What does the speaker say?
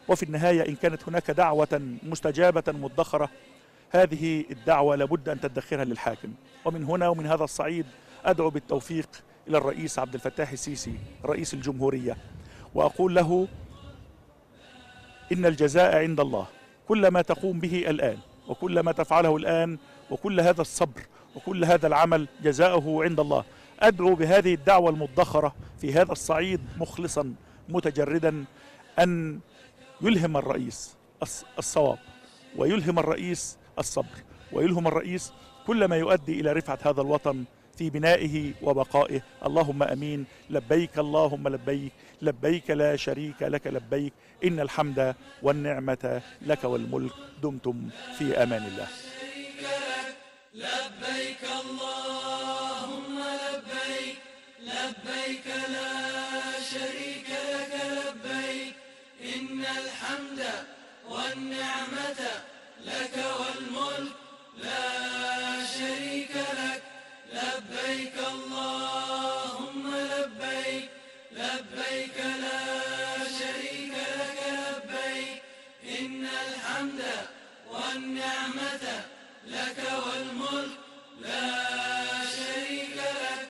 وفي النهاية إن كانت هناك دعوة مستجابة مدخرة، هذه الدعوة لابد أن تدخرها للحاكم. ومن هنا ومن هذا الصعيد أدعو بالتوفيق إلى الرئيس عبد الفتاح السيسي رئيس الجمهورية، وأقول له إن الجزاء عند الله. كل ما تقوم به الآن وكل ما تفعله الآن وكل هذا الصبر وكل هذا العمل جزاؤه عند الله. أدعو بهذه الدعوة المدخرة في هذا الصعيد مخلصا متجردا أن يلهم الرئيس الصواب، ويلهم الرئيس الصبر، ويلهم الرئيس كل ما يؤدي إلى رفعة هذا الوطن في بنائه وبقائه. اللهم أمين. لبيك اللهم لبيك، لبيك لا شريك لك لبيك، إن الحمد والنعمة لك والملك، دمتم في أمان الله. لبيك اللهم لبيك، لبيك لا شريك لك لبيك، إن الحمد والنعمة لك والملك لا شريك لك. لبيك اللهم لبيك، لبيك لا شريك لك لبيك، إن الحمد والنعمة لك والملك لا